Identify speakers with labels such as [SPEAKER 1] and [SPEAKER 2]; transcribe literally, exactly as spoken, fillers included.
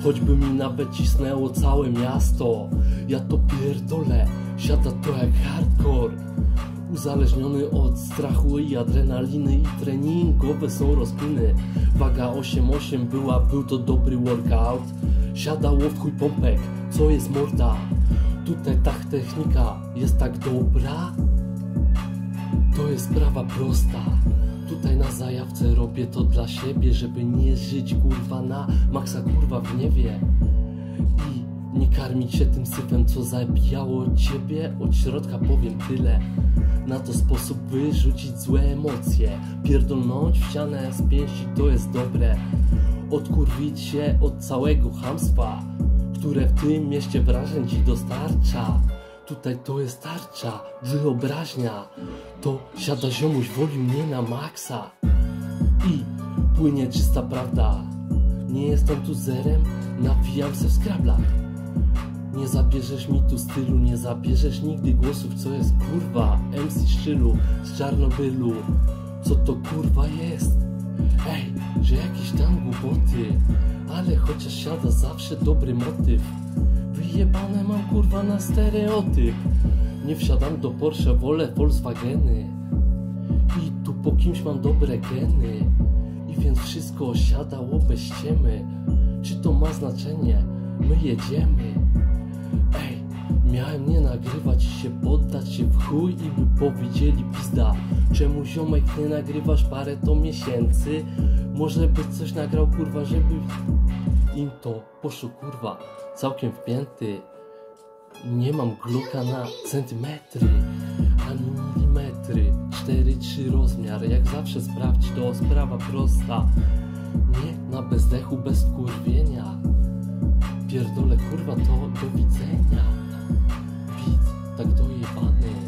[SPEAKER 1] Choćby mi nawet cisnęło całe miasto, ja to pierdolę, siada to jak hardcore. Uzależniony od strachu i adrenaliny i treningowe są rozpiny. Waga osiem osiem była, był to dobry workout. Siadało w chuj pompek, co jest morda. Tutaj ta technika jest tak dobra. To jest sprawa prosta. Tutaj na zajawce robię to dla siebie, żeby nie żyć kurwa na maksa kurwa w gniewie i nie karmić się tym syfem, co zabijało ciebie. Od środka powiem tyle. Na to sposób wyrzucić złe emocje. Pierdolnąć w ścianę z pięści to jest dobre. Odkurwić się od całego chamstwa, które w tym mieście wrażeń ci dostarcza. Tutaj to jest tarcza, wyobraźnia. To siada ziomuś, woli mnie na maksa i płynie czysta prawda. Nie jestem tu zerem, nawijam se w skrablach. Nie zabierzesz mi tu stylu, nie zabierzesz nigdy głosów, co jest kurwa M C Szczylu z Czarnobylu. Co to kurwa jest? Ej, że jakieś tam głupoty, ale chociaż siada zawsze dobry motyw. Wyjebane mam kurwa na stereotyp. Nie wsiadam do Porsche, wolę Volkswageny. I tu po kimś mam dobre geny. I więc wszystko osiadało bez ściemy. Czy to ma znaczenie? My jedziemy. Ej, miałem nie nagrywać i się poddać się w chuj i by powiedzieli pizda. Czemu ziomek nie nagrywasz parę to miesięcy? Może byś coś nagrał kurwa, żeby im to poszło kurwa całkiem wpięty. Nie mam gluka na centymetry ani milimetry. cztery trzy rozmiar, jak zawsze sprawdź, to sprawa prosta. Nie na bezdechu, bez kurwienia. Pierdolę kurwa, to do widzenia. Widz tak dojebany.